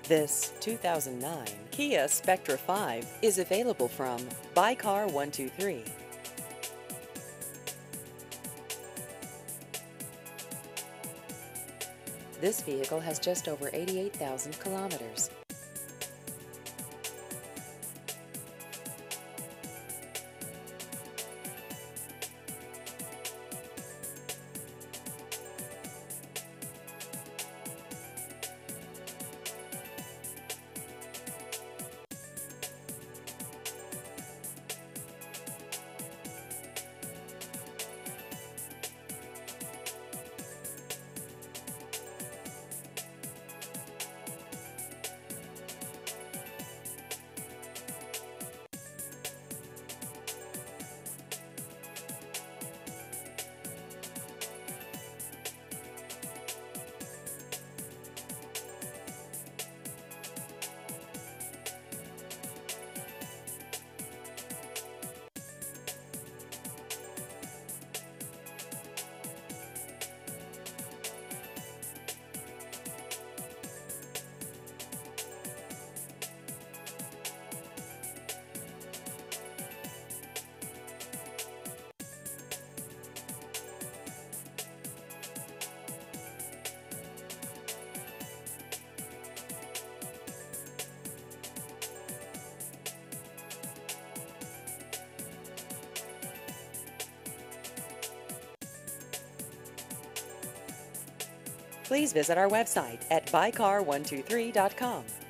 This 2009 Kia Spectra 5 is available from Buy Car 123. This vehicle has just over 88,000 kilometers. Please visit our website at buycar123.com.